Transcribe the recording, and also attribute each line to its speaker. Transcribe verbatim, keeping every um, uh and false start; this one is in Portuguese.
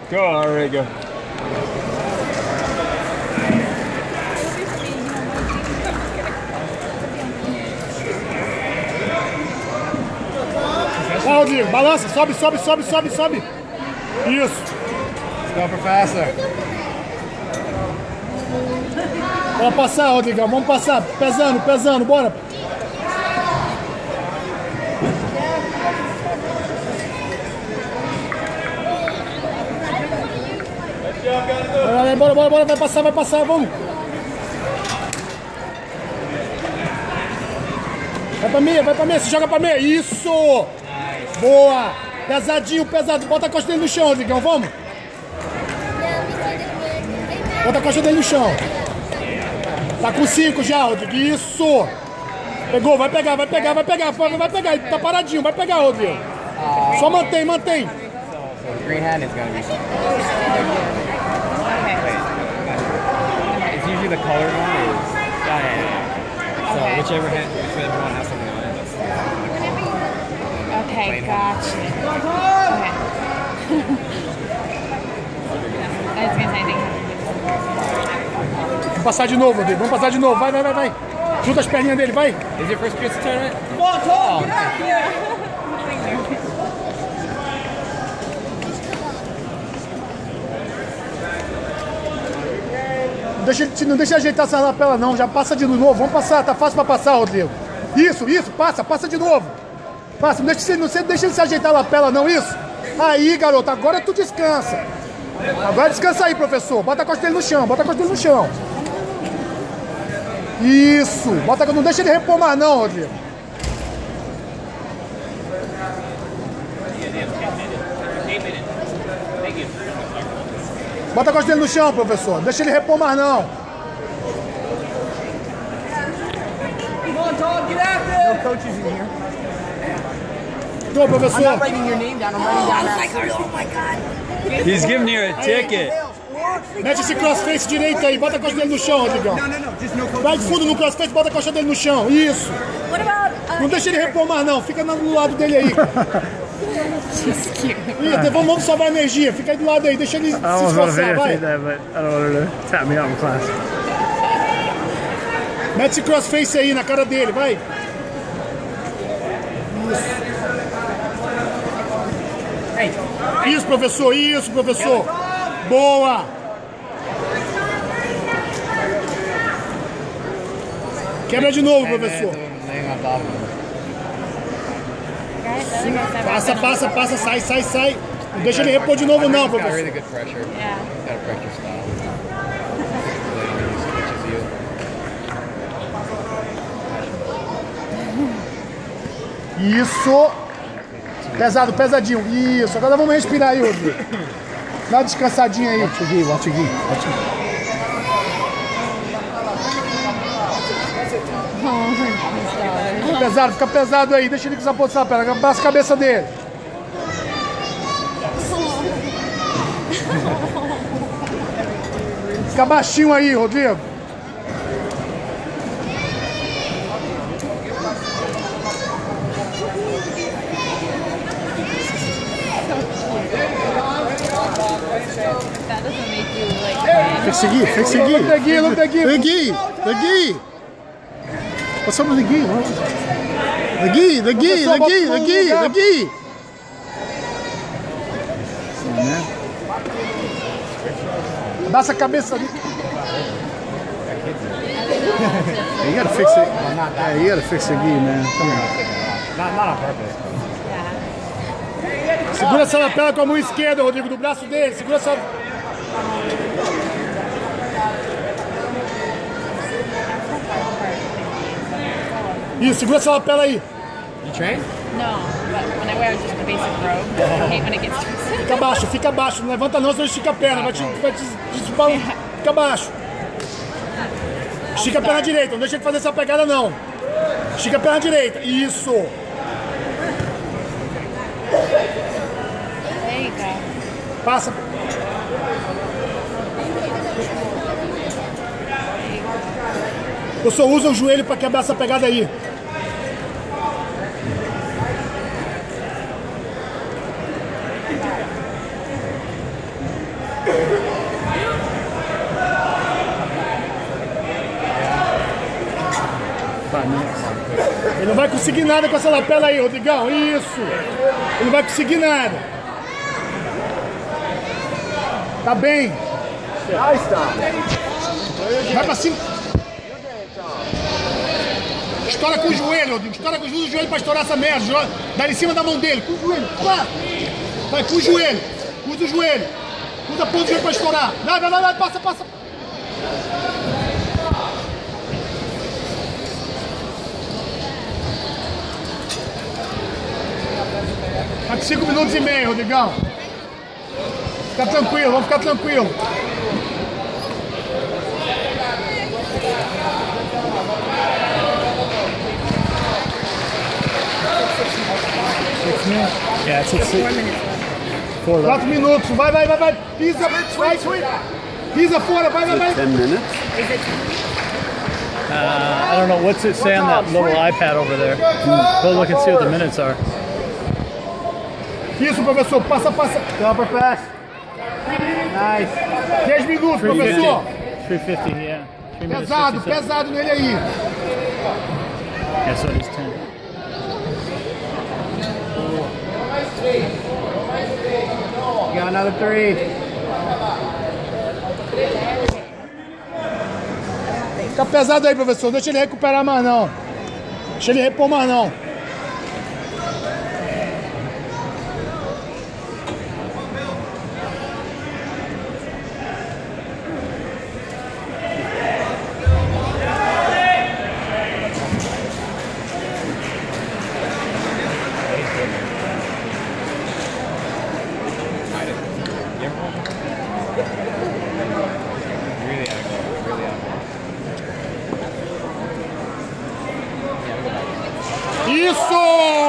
Speaker 1: Go, there we go.
Speaker 2: Vai, Rodrigo, balança, sobe, sobe, sobe, sobe, sobe. Isso.
Speaker 1: Go, Professor.
Speaker 2: Vamos passar, Rodrigão, vamos passar. Pesando, pesando, bora. Bora, bora, bora, vai passar, vai passar, vamos. Vai pra meia, vai pra meia, se joga pra meia. Isso! Boa! Pesadinho, pesado. Bota a costa dele no chão, Rodrigão, vamos? Bota a costa dele no chão. Tá com cinco já, Rodrigo. Isso! Pegou, vai pegar, vai pegar, vai pegar. Vai pegar, tá paradinho, vai pegar, Rodrigo. Só mantém, mantém.
Speaker 1: Green hand is gonna be something. It's usually the colored one is. Yeah, yeah, yeah. So
Speaker 3: Okay.
Speaker 1: whichever hand, whichever one has something on it. That's
Speaker 3: Okay,
Speaker 1: Plain
Speaker 3: gotcha. Okay. I was gonna say anything.
Speaker 2: Vamos passar de novo, Rodrigo. Vamos passar de novo. Vai, vai, vai, vai. Junta as perninhas dele, vai.
Speaker 1: Is your first Christmas tournament?
Speaker 4: Come on, Tom, get out here!
Speaker 2: Deixa, não deixa ajeitar essa lapela não, já passa de novo, vamos passar, tá fácil pra passar, Rodrigo. Isso, isso, passa, passa de novo. Passa, não deixa, não deixa ele se ajeitar a lapela não, isso. Aí, garoto, agora tu descansa. Agora descansa aí, professor, bota a costa dele no chão, bota a costa dele no chão. Isso, bota, não deixa ele repor mais não, Rodrigo. Bota a costa dele no chão, professor. Deixa ele repor mais não.
Speaker 4: Come on, Tom, get out there!
Speaker 5: No coaches in here.
Speaker 2: Tô,
Speaker 5: I'm
Speaker 2: professor.
Speaker 5: not writing your name down. I'm writing down that.
Speaker 4: Oh my God!
Speaker 1: He's giving you a ticket.
Speaker 2: Mete esse crossface direito aí, bota a costa dele no chão, Rodrigão.
Speaker 5: No, no, no. Just no coaches.
Speaker 2: Vai de fundo no crossface, bota a costa dele no chão. Isso.
Speaker 3: What about uh,
Speaker 2: Não deixa ele repor mais não, fica no lado dele aí.
Speaker 3: She's cute.
Speaker 2: Ih, vamos, vamos salvar a energia, fica aí do lado aí, deixa ele se
Speaker 6: I almost want to
Speaker 2: esforçar, vai.
Speaker 6: videotape that, but I don't want her to tap me out in class.
Speaker 2: Mete esse crossface aí na cara dele, vai. Isso. Isso, professor, isso, professor. Boa. Quebra de novo, professor.
Speaker 1: Laying on top of him.
Speaker 2: Passa, passa, passa, sai, sai, sai. Não deixa ele repor de novo não,
Speaker 1: He's got really
Speaker 2: professor.
Speaker 1: good pressure.
Speaker 3: Yeah.
Speaker 1: Got a pressure style. Really switches you.
Speaker 2: Isso. Pesado, pesadinho. Isso. Agora vamos respirar aí, Rodrigo. Dá uma descansadinha aí.
Speaker 6: Watch aqui, watch aqui, watch aqui.
Speaker 2: Fica pesado, fica pesado aí. Deixa ele desapossar a perna. Abraça a cabeça dele. Fica baixinho aí, Rodrigo.
Speaker 3: That doesn't make you like.
Speaker 6: Fix aqui, fix aqui.
Speaker 2: Look aqui, look aqui.
Speaker 6: Aqui, aqui. What's up with the gi? The gi, the gi, the gi, the gi, the gi. Oh, man.
Speaker 2: Abraça a cabeça ali.
Speaker 6: Yeah, you gotta fix it. Yeah, you gotta fix the gi, man. Come on.
Speaker 1: Not, not on purpose.
Speaker 2: Segura essa lapela com a mão esquerda, Rodrigo, do braço dele. Segura essa... Isso, segura essa lapela aí.
Speaker 1: You train?
Speaker 3: No, but when I wear just the basic robe, I hate when it gets twisted.
Speaker 2: Fica baixo, fica baixo. Não levanta não, senão estica a perna. Vai te... Vai te, te bal- Fica baixo. Estica a perna direita, não deixa ele fazer essa pegada não. Estica a perna direita. Isso.
Speaker 3: There you go.
Speaker 2: Passa. Eu só uso o joelho para quebrar essa pegada aí. Ele não vai conseguir nada com essa lapela aí, Rodrigão. Isso. Ele não vai conseguir nada. Tá bem. Vai pra cima. Estoura com o joelho, Rodrigo. Estoura com o joelho pra estourar essa merda. Dá em cima da mão dele. Com o joelho. Pá. Vai com o joelho. Usa o joelho. Usa a ponta do joelho pra estourar. Vai, vai, vai, vai. Passa, passa. Tá com cinco minutos e meio, Rodrigão. Fica tranquilo, vamos ficar tranquilo.
Speaker 6: Yeah, it's at six. Four left.
Speaker 2: Quatro minutos, vai, vai, vai, vai. Pisa, vai, pisa fora, vai, vai, vai.
Speaker 5: Ten minutes.
Speaker 6: Uh, I don't know, what's it say on that little iPad over there? Go look and see what the minutes are.
Speaker 2: Isso, professor, passa, passa.
Speaker 5: Upper pass. Nice.
Speaker 2: dez minutos, professor.
Speaker 6: three fifty, yeah. three minutes,
Speaker 2: Pesado,
Speaker 6: fifty-seven.
Speaker 2: pesado nele aí.
Speaker 6: Yeah, so it is ten.
Speaker 5: You got another three.
Speaker 2: Fica pesado aí, professor. Deixa ele recuperar mais não. Deixa ele repor mais não.
Speaker 1: Really gotta go. Really gotta go.
Speaker 2: Isso!